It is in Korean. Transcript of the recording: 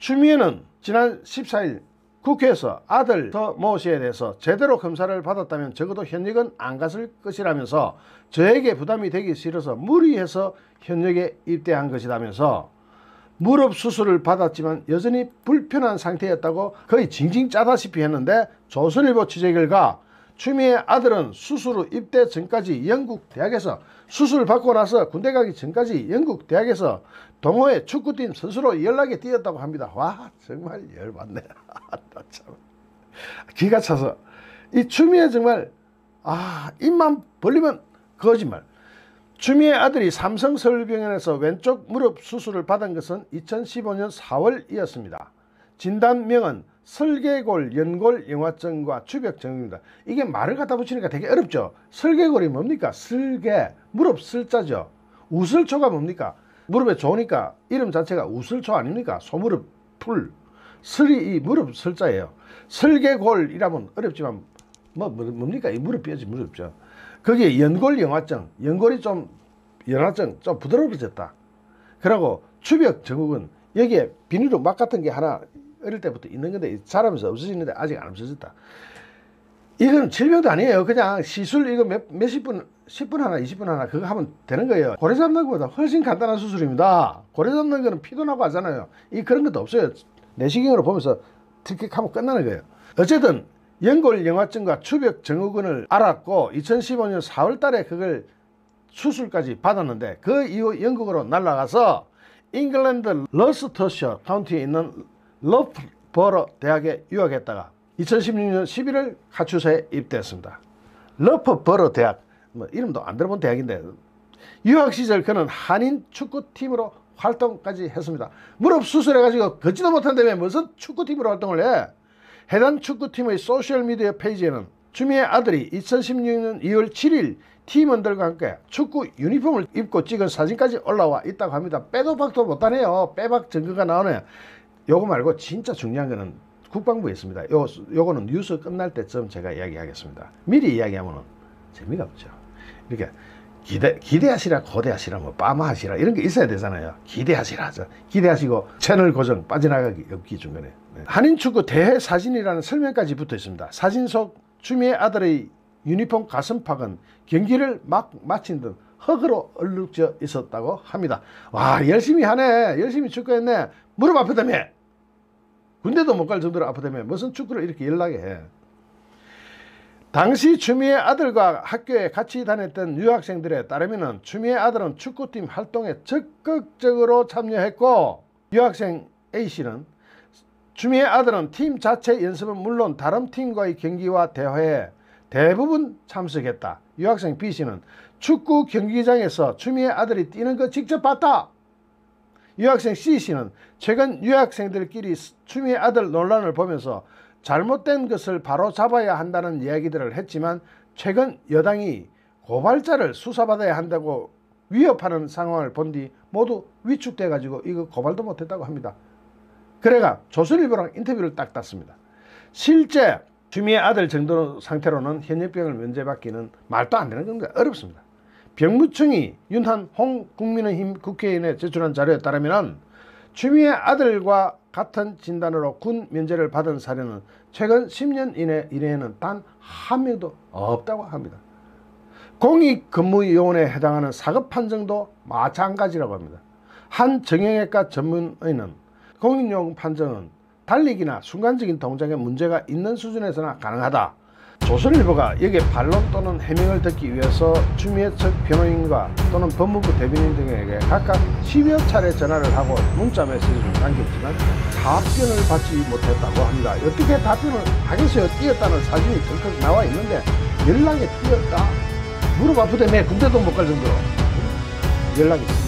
추미애는 지난 14일 국회에서 아들 모 씨에 대해서 제대로 검사를 받았다면 적어도 현역은 안 갔을 것이라면서 저에게 부담이 되기 싫어서 무리해서 현역에 입대한 것이라면서 무릎 수술을 받았지만 여전히 불편한 상태였다고 거의 징징 짜다시피 했는데, 조선일보 취재 결과 추미애 아들은 수술 후 입대 전까지 영국 대학에서, 수술 받고 나서 군대 가기 전까지 영국 대학에서 동호회 축구팀 선수로 연락이 뛰었다고 합니다. 와, 정말 열받네. 참 기가 차서 이 추미애 정말 입만 벌리면 거짓말. 추미애 아들이 삼성서울병원에서 왼쪽 무릎 수술을 받은 것은 2015년 4월이었습니다. 진단명은 설계골 연골 영화증과 추벽증후군입니다. 이게 말을 갖다 붙이니까 되게 어렵죠. 설계골이 뭡니까? 설계, 무릎 설자죠. 우설초가 뭡니까? 무릎에 좋으니까 이름 자체가 우설초 아닙니까? 소무릎 풀, 설이 이 무릎 설자예요. 설계골이라면 어렵지만 뭡니까? 이 무릎 뼈지, 무릎죠. 거기에 연골 영화증, 연골이 좀 영화증 좀 부드러워졌다. 그리고 추벽 증후군, 여기에 비닐로 막 같은 게 하나 어릴 때부터 있는 건데 자라면서 없어지는데 아직 안 없어졌다. 이건 질병도 아니에요. 그냥 시술 이거 몇십 분, 10분 하나 20분 하나 그거 하면 되는 거예요. 고래 잡는 것보다 훨씬 간단한 수술입니다. 고래 잡는 거는 피도 나고 하잖아요. 그런 것도 없어요. 내시경으로 보면서 틱틱하면 끝나는 거예요. 어쨌든 연골 영화증과 추벽 증후군을 알았고 2015년 4월 달에 그걸 수술까지 받았는데, 그 이후 영국으로 날아가서 잉글랜드 러스터셔 카운티에 있는 러프버러 대학에 유학했다가 2016년 11월 가출소에 입대했습니다. 러프버러 대학, 이름도 안 들어본 대학인데, 유학 시절 그는 한인 축구팀으로 활동까지 했습니다. 무릎 수술해가지고 걷지도 못한다며 무슨 축구팀으로 활동을 해? 해당 축구팀의 소셜미디어 페이지에는 추미애 아들이 2016년 2월 7일 팀원들과 함께 축구 유니폼을 입고 찍은 사진까지 올라와 있다고 합니다. 빼도 박도 못하네요. 빼박 증거가 나오네요. 요거 말고 진짜 중요한 거는 국방부에 있습니다. 요거는 뉴스 끝날 때쯤 제가 이야기하겠습니다. 미리 이야기하면 재미가 없죠. 이렇게 기대하시라, 고대하시라, 빠마하시라 이런 게 있어야 되잖아요. 기대하시라, 기대하시고 채널 고정 빠져나가기 없기 중간에. 한인 축구 대회 사진이라는 설명까지 붙어 있습니다. 사진 속 추미애 아들의 유니폼 가슴팍은 경기를 막 마친 듯 흙으로 얼룩져 있었다고 합니다. 와, 열심히 하네. 열심히 축구했네. 무릎 아프다며. 군대도 못 갈 정도로 아프다며 무슨 축구를 이렇게 연락해. 당시 추미애 아들과 학교에 같이 다녔던 유학생들에 따르면 추미애 아들은 축구팀 활동에 적극적으로 참여했고, 유학생 A씨는 추미애 아들은 팀 자체 연습은 물론 다른 팀과의 경기와 대회에 대부분 참석했다. 유학생 B씨는 축구 경기장에서 추미애 아들이 뛰는 거 직접 봤다. 유학생 C씨는 최근 유학생들끼리 추미애 아들 논란을 보면서 잘못된 것을 바로 잡아야 한다는 이야기들을 했지만, 최근 여당이 고발자를 수사받아야 한다고 위협하는 상황을 본 뒤 모두 위축돼 가지고 이거 고발도 못했다고 합니다. 그래가 조선일보랑 인터뷰를 딱 땄습니다. 실제 추미애 아들 정도 상태로는 현역병을 면제받기는 말도 안 되는 건데 어렵습니다. 병무청이 윤한 홍국민의힘 국회의원에 제출한 자료에 따르면 추미애 아들과 같은 진단으로 군 면제를 받은 사례는 최근 10년 이내에는 단 한 명도 없다고 합니다. 공익근무요원에 해당하는 사급 판정도 마찬가지라고 합니다. 한 정형외과 전문의는 공익요원 판정은 달리기나 순간적인 동작에 문제가 있는 수준에서나 가능하다. 조선일보가 여기에 반론 또는 해명을 듣기 위해서 추미애 측 변호인과 또는 법무부 대변인 등에게 각각 10여 차례 전화를 하고 문자 메시지를 남겼지만 답변을 받지 못했다고 합니다. 어떻게 답변을 하겠어요? 뛰었다는 사진이 적극 나와 있는데 연락이 뛰었다. 무릎 아프다며 군대도 못 갈 정도로 연락이